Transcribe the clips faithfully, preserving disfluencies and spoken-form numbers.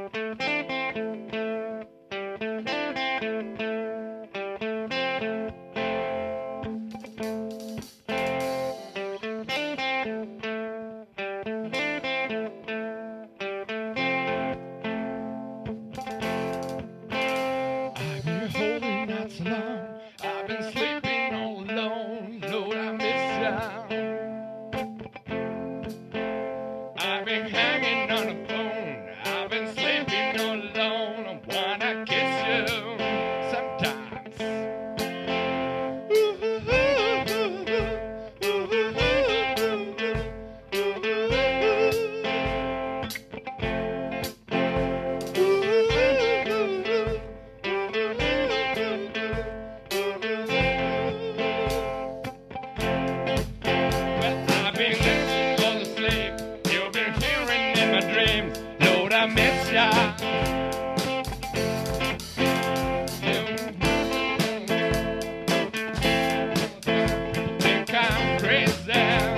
I've been sleeping all alone, Lord, I miss ya. I've been hanging on the phone, I've been sleeping all alone. I wanna kiss you sometimes. Lord, I miss ya. Think I'm crazy.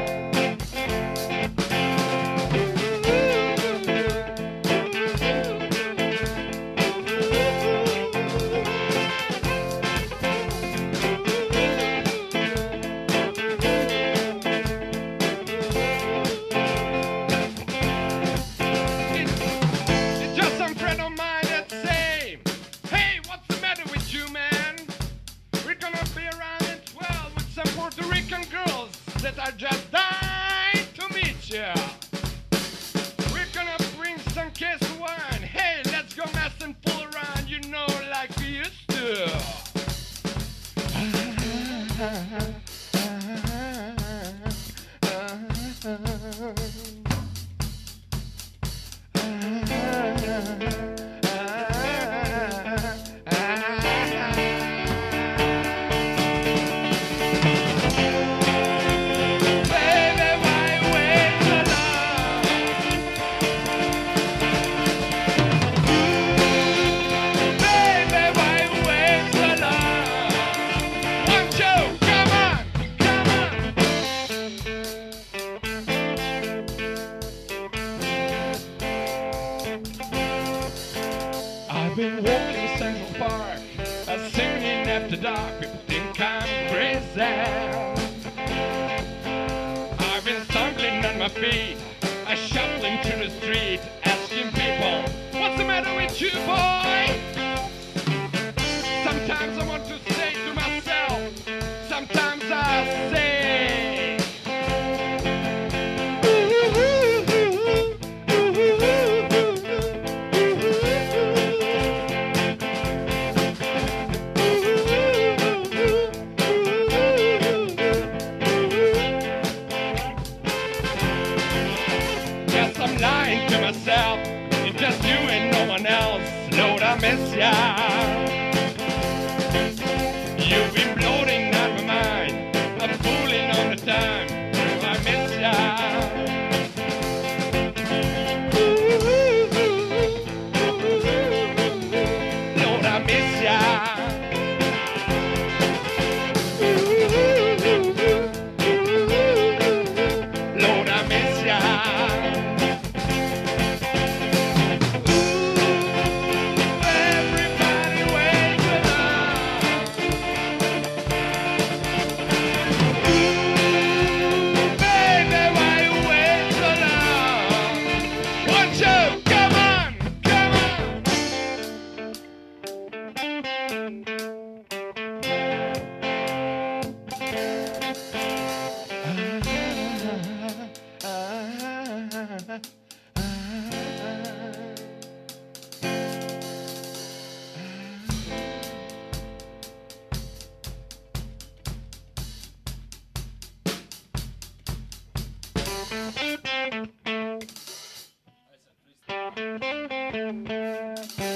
Puerto Rican girls that are just dying to meet you. We're gonna bring some case of wine. Hey, let's go mess and fool around, you know, like we used to. I've been walking in Central Park, uh, singing after dark. People think I'm crazy. I've been stumbling on my feet, uh, shuffling through the street, asking people, what's the matter with you, boy? Sometimes I want to say to myself, sometimes I say, I'm lying to myself, it's just you and no one else. Lord, I miss ya. You've been bloating out my mind, I'm fooling all the time. Lord, I miss ya. Lord, I miss ya. Lord, I miss ya. Thank you.